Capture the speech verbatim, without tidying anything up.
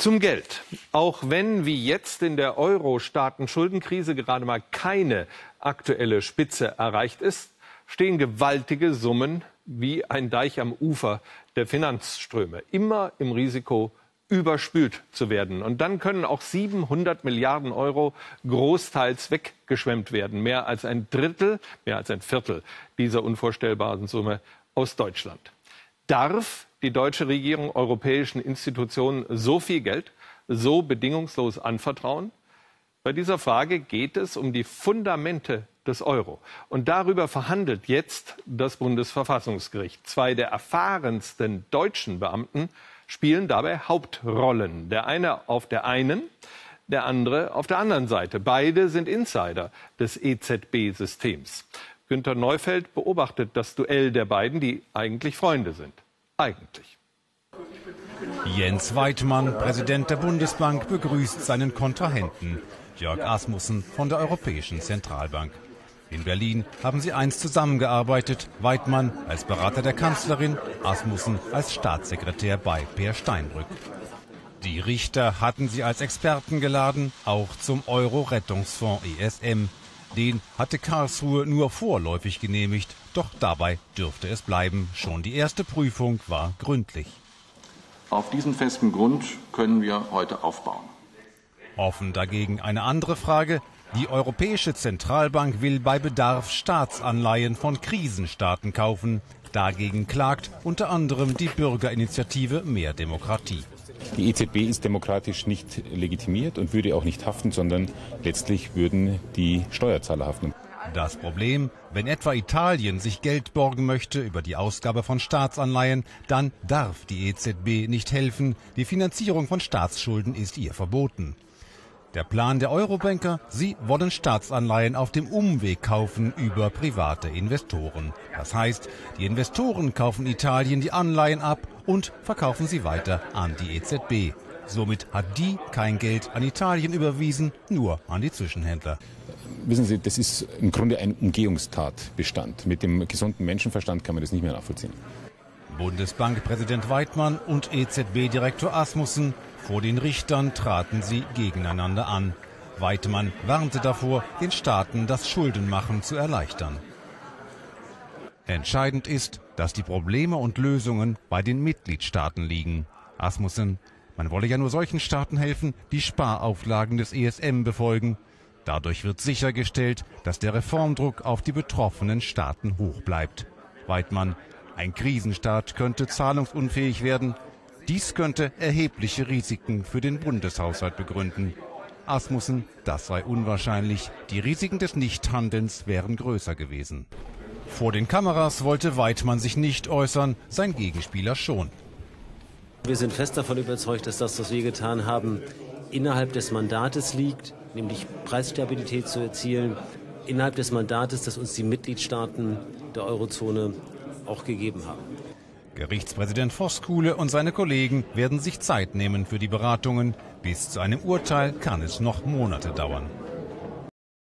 Zum Geld. Auch wenn wie jetzt in der Euro-Staaten-Schuldenkrise gerade mal keine aktuelle Spitze erreicht ist, stehen gewaltige Summen wie ein Deich am Ufer der Finanzströme immer im Risiko, überspült zu werden. Und dann können auch siebenhundert Milliarden Euro großteils weggeschwemmt werden. Mehr als ein Drittel, mehr als ein Viertel dieser unvorstellbaren Summe aus Deutschland. Darf die deutsche Regierung europäischen Institutionen so viel Geld so bedingungslos anvertrauen? Bei dieser Frage geht es um die Fundamente des Euro. Und darüber verhandelt jetzt das Bundesverfassungsgericht. Zwei der erfahrensten deutschen Beamten spielen dabei Hauptrollen. Der eine auf der einen, der andere auf der anderen Seite. Beide sind Insider des E Z B-Systems. Günter Neufeld beobachtet das Duell der beiden, die eigentlich Freunde sind. Eigentlich. Jens Weidmann, Präsident der Bundesbank, begrüßt seinen Kontrahenten, Jörg Asmussen von der Europäischen Zentralbank. In Berlin haben sie einst zusammengearbeitet, Weidmann als Berater der Kanzlerin, Asmussen als Staatssekretär bei Peer Steinbrück. Die Richter hatten sie als Experten geladen, auch zum Euro-Rettungsfonds E S M. Den hatte Karlsruhe nur vorläufig genehmigt, doch dabei dürfte es bleiben. Schon die erste Prüfung war gründlich. Auf diesem festen Grund können wir heute aufbauen. Offen dagegen eine andere Frage. Die Europäische Zentralbank will bei Bedarf Staatsanleihen von Krisenstaaten kaufen. Dagegen klagt unter anderem die Bürgerinitiative Mehr Demokratie. Die E Z B ist demokratisch nicht legitimiert und würde auch nicht haften, sondern letztlich würden die Steuerzahler haften. Das Problem, wenn etwa Italien sich Geld borgen möchte über die Ausgabe von Staatsanleihen, dann darf die E Z B nicht helfen. Die Finanzierung von Staatsschulden ist ihr verboten. Der Plan der Eurobanker, sie wollen Staatsanleihen auf dem Umweg kaufen über private Investoren. Das heißt, die Investoren kaufen Italien die Anleihen ab und verkaufen sie weiter an die E Z B. Somit hat die kein Geld an Italien überwiesen, nur an die Zwischenhändler. Wissen Sie, das ist im Grunde ein Umgehungstatbestand. Mit dem gesunden Menschenverstand kann man das nicht mehr nachvollziehen. Bundesbankpräsident Weidmann und E Z B-Direktor Asmussen. Vor den Richtern traten sie gegeneinander an. Weidmann warnte davor, den Staaten das Schuldenmachen zu erleichtern. Entscheidend ist, dass die Probleme und Lösungen bei den Mitgliedstaaten liegen. Asmussen, man wolle ja nur solchen Staaten helfen, die Sparauflagen des E S M befolgen. Dadurch wird sichergestellt, dass der Reformdruck auf die betroffenen Staaten hoch bleibt. Weidmann, ein Krisenstaat könnte zahlungsunfähig werden. Dies könnte erhebliche Risiken für den Bundeshaushalt begründen. Asmussen, das sei unwahrscheinlich. Die Risiken des Nichthandelns wären größer gewesen. Vor den Kameras wollte Weidmann sich nicht äußern, sein Gegenspieler schon. Wir sind fest davon überzeugt, dass das, was wir getan haben, innerhalb des Mandates liegt, nämlich Preisstabilität zu erzielen, innerhalb des Mandates, das uns die Mitgliedstaaten der Eurozone auch gegeben haben. Gerichtspräsident Voskuhle und seine Kollegen werden sich Zeit nehmen für die Beratungen. Bis zu einem Urteil kann es noch Monate dauern.